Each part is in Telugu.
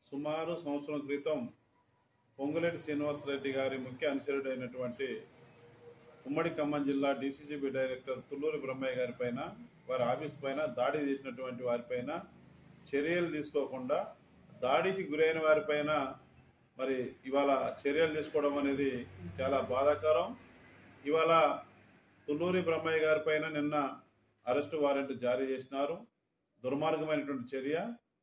సుమారు సంవత్సరం క్రితం పొంగులేటి శ్రీనివాసరెడ్డి గారి ముఖ్య అనుచరుడైనటువంటి ఉమ్మడి ఖమ్మం జిల్లా డీసీజీబీ డైరెక్టర్ తుళ్ళూరి బ్రహ్మయ్య గారి పైన, వారి ఆఫీస్ పైన దాడి చేసినటువంటి వారిపైన చర్యలు తీసుకోకుండా దాడికి గురైన వారిపైన మరి ఇవాళ చర్యలు తీసుకోవడం అనేది చాలా బాధాకరం. ఇవాళ తుళ్ళూరి బ్రహ్మయ్య గారి పైన నిన్న అరెస్టు వారెంట్ జారీ చేసినారు. దుర్మార్గమైనటువంటి చర్య.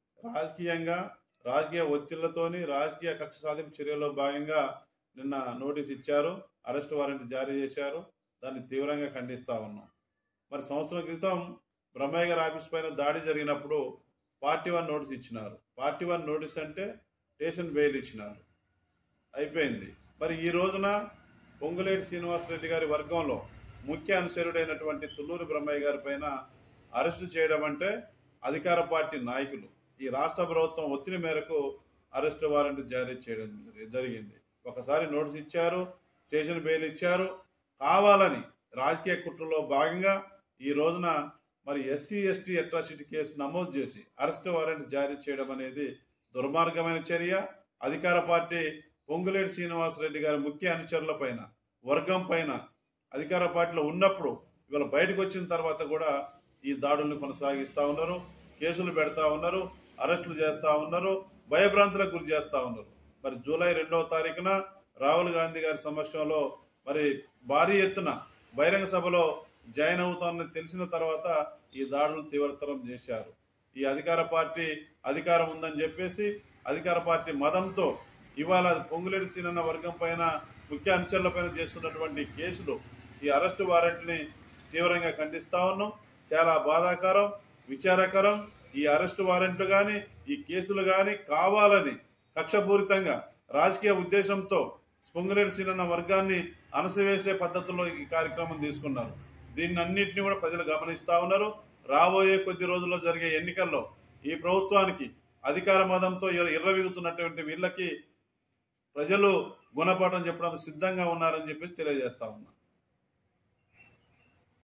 రాజకీయ ఒత్తిళ్లతోని రాజకీయ కక్ష సాధింపు చర్యలో భాగంగా నిన్న నోటీస్ ఇచ్చారు, అరెస్టు వారెంట్ జారీ చేశారు. దాన్ని తీవ్రంగా ఖండిస్తా ఉన్నాం. మరి సంవత్సరం క్రితం బ్రహ్మయ్య గారి ఆఫీస్ పైన దాడి జరిగినప్పుడు పార్టీ 1 నోటీస్ ఇచ్చినారు. పార్టీ 1 నోటీస్ అంటే స్టేషన్ బెయిల్ ఇచ్చినారు, అయిపోయింది. మరి ఈ రోజున పొంగులేటి శ్రీనివాసరెడ్డి గారి వర్గంలో ముఖ్య అనుచరుడైనటువంటి తుళ్ళూరి బ్రహ్మయ్య గారి పైన అరెస్టు చేయడం అంటే అధికార పార్టీ నాయకులు ఈ రాష్ట్ర ప్రభుత్వం ఒత్తిడి మేరకు అరెస్టు వారెంట్ జారీ చేయడం జరిగింది. ఒకసారి నోటీస్ ఇచ్చారు, స్టేషన్ బెయిల్ ఇచ్చారు. కావాలని రాజకీయ కుట్రలో భాగంగా ఈ రోజున మరి ఎస్సీ ఎస్టీ అట్రాసిటీ కేసు నమోదు చేసి అరెస్టు వారెంట్ జారీ చేయడం అనేది దుర్మార్గమైన చర్య. అధికార పార్టీ పొంగులేటి శ్రీనివాసరెడ్డి గారి ముఖ్య అనుచరుల పైన, వర్గం పైన అధికార పార్టీలో ఉన్నప్పుడు ఇవాళ బయటకు వచ్చిన తర్వాత కూడా ఈ దాడుల్ని కొనసాగిస్తూ ఉన్నారు, కేసులు పెడతా ఉన్నారు, అరెస్టులు చేస్తూ ఉన్నారు, భయభ్రాంతులకు గురి చేస్తూ ఉన్నారు. మరి జూలై 2వ తారీఖున రాహుల్ గాంధీ గారి సమక్షంలో మరి భారీ ఎత్తున బహిరంగ సభలో జాయిన్ అవుతామని తెలిసిన తర్వాత ఈ దాడులు తీవ్రతరం చేశారు. ఈ అధికార పార్టీ అధికారం ఉందని చెప్పేసి అధికార పార్టీ మదంతో ఇవాళ పొంగులేటి శ్రీనన్న వర్గం పైన, ముఖ్య అనుచరుల పైన చేస్తున్నటువంటి కేసులు, ఈ అరెస్టు వారెంట్ని తీవ్రంగా ఖండిస్తా ఉన్నాం. చాలా బాధాకరం, విచారకరం. ఈ అరెస్టు వారెంట్లు కానీ, ఈ కేసులు కానీ కావాలని కక్షపూరితంగా రాజకీయ ఉద్దేశంతో పొంగులేటి శ్రీనన్న వర్గాన్ని అణసివేసే పద్ధతిలో ఈ కార్యక్రమం తీసుకున్నారు. దీన్ని అన్నింటినీ కూడా ప్రజలు గమనిస్తా ఉన్నారు. రాబోయే కొద్ది రోజుల్లో జరిగే ఎన్నికల్లో ఈ ప్రభుత్వానికి అధికార మదంతో ఇర్రవీగుతున్నటువంటి వీళ్ళకి ప్రజలు గుణపాఠం చెప్పడానికి సిద్ధంగా ఉన్నారని చెప్పేసి తెలియజేస్తా ఉన్నా.